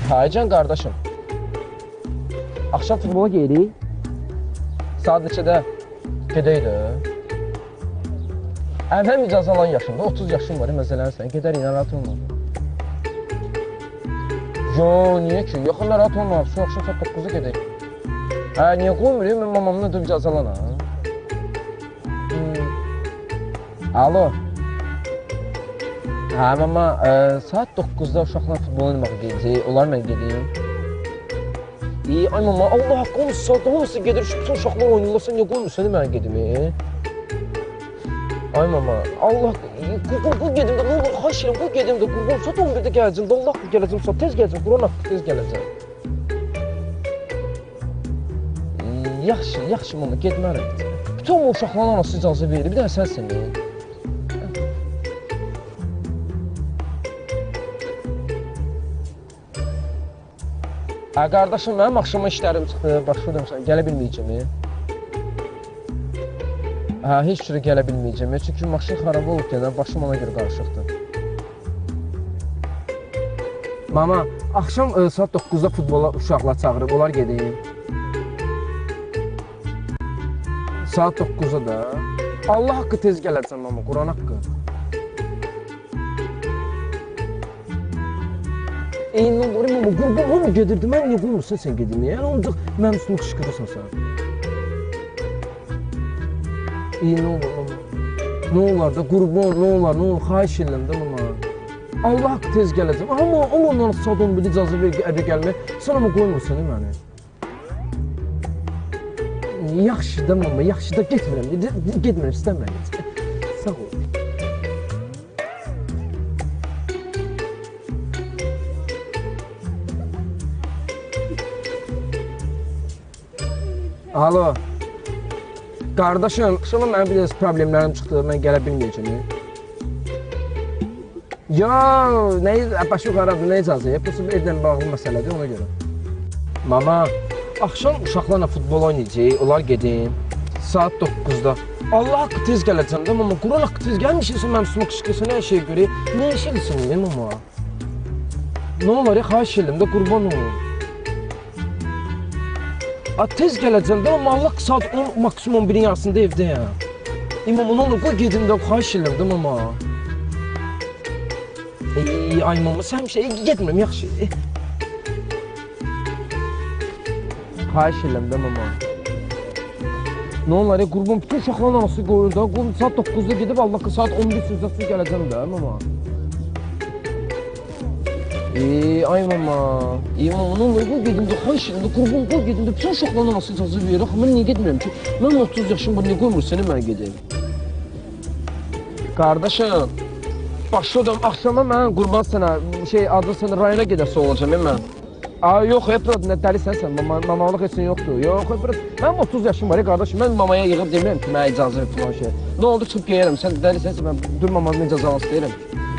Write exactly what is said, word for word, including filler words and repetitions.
Haycan qardaşım. Axşam futbola geyirik. Saat neçədə? Gedək də. Əvvəl icazə alan yaşımda, otuz yaşım var, məsələn, gedərik, narahat olma. Yo, niyə ki? Yox, narahat olma, şu axşam saat doqquzda gedək. Hə, niyə qoymur, mən mamamla da icazə alana. Hmm. Alo. Hə, mama, e, saat doqquzda uşaqlar futbol oynamaq gedəcək, onlar mən gedeyim. İyi, ay mama, Allah haqqı olmuşsa, saat olmuşsa gedir, bütün uşaqlar oynayırlarsa, niyə qoymursan mənə gedim, e? Ay mama, Allah, qul gedim də, nə olur, xahiş edirəm, qul gedim də, qurban, saat on birdə gələcəm də, Allah haqqı gələcəm, saat tez gələcəm, Quran haqqı tez gələcəm. Yaxşı, yaxşı mama, getmərəm. Bütün o uşaqların anası icazə verir, bir də sənsin, e? Hə, qardaşım, mənim axşama işlərim çıxdı, başlayıram sən, gələ bilməyəcəm. Hə, heç cürə gələ bilməyəcəm, çünki maşın xarab olub gələ, başım ona görə qarışıqdır. Mama, axşam e, saat doqquzda futbola uşaqlar çağırıb, onlar gedeyim. Saat doqquzda da. Allah haqqı tez gələcəm, mama, Quran haqqı. Ey, nə var, mama, qurban, mama gedirdi, mən niyə qoymursan sən gedim, yəni ancaq mənim üstümü qışqırırsan sən. Ey, nə olur, mama, nə olar da, qurban, nə olar, nə olur, xahiş edirəm də, mama. Allah haqqı tez gələcəm, amma ondan saat on birdə icazə ver, əvə gəlmək, sən amma qoymursan, məni. Yaxşı da, mama, yaxşı da, getmirəm, getmirəm, istəmirəm, sağ ol. Alo. Qardaşım, axşama mənim bir problemlərim çıxdı, mən gələ bilməyəcəm. Ya, nə, başı qaradır, nə icazə? Bu evdən bağlı məsələdir, ona görə. Mama, axşam uşaqlarla futbol oynayacaq, onlar gedim. Saat doqquzda. Allah haqqı tez gələcəm də, mama, Quran haqqı tez gəlmişsən, mənim üstümə qışqırsan, hər şey görək. Nə iş edirsən, mama? Nə olar, xahiş edirəm də, qurban olun. A, tez gələcəm də, amma Allah saat on, maksimum birin yarısında evdəyəm. İmam, nə olur, qoy gedim də, xahiş edirəm də, mama. Ey, ay mama, sən bir şey, getmirəm, yaxşı. Xahiş edirəm də, mama. Nə olar, qurban, bütün uşaqların anası qoyur da, saat doqquzda gedib, Allah saat on bir sözdə gələcəm də, mama. Eee, ay mama, ey mama, nə olur, qoy gedim də, xahiş edirəm də, qurban, qoy gedim də, bütün uşaqlarla nasıl icazə verir, axı, mən niyə getmirəm ki? Mən otuz yaşım var, niyə qoymur səni mənə gedeyim? Qardaşım, başladım, axşama mən qurban sənə, şey, adı sənə rayona gedəsi olacam, mən. Aa, yox, Ebrad, nə dəlisən sən, mamalıq etsin yoxdur, yox, Ebrad, mənim otuz yaşım var, qardaşım, mən mamaya yığıb demirəm ki, mənə icazə filan şey. Nə oldu, çıxıb geyərəm, sən dəlisən, mən dur mamamın icazə alası deyirəm.